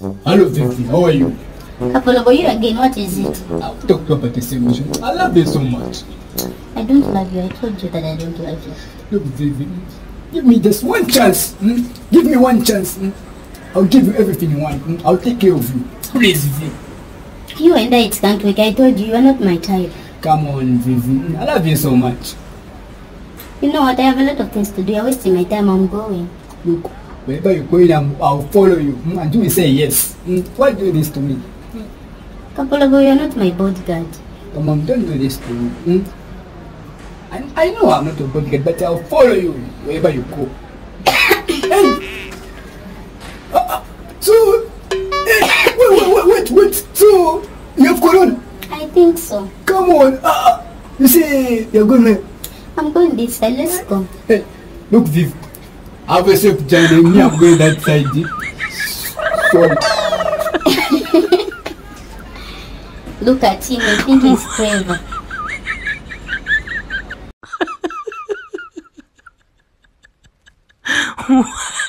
Hello, Vivi. How are you? Apollo, you again. What is it? I'll talk to you about the same issue. I love you so much. I don't love you. I told you that I don't love you. Look, Vivi. Give me just one chance. Give me one chance. I'll give you everything you want. I'll take care of you. Please, Vivi. You and I, it can't work. I told you are not my type. Come on, Vivi. I love you so much. You know what? I have a lot of things to do. You're wasting my time. I'm going. Look, wherever you're going, I'll follow you. And you will say yes. Why do this to me? Apollo, you're not my bodyguard. Come on, don't do this to me. I know I'm not a bodyguard, but I'll follow you wherever you go. Hey! So, wait. So, you have corona? I think so. Come on. You say you're going to... I'm going this side. Let's go. Hey, look, Viv. I have a safe journey. Me, I'm going that side. Sorry. Look at him. I think he's clever.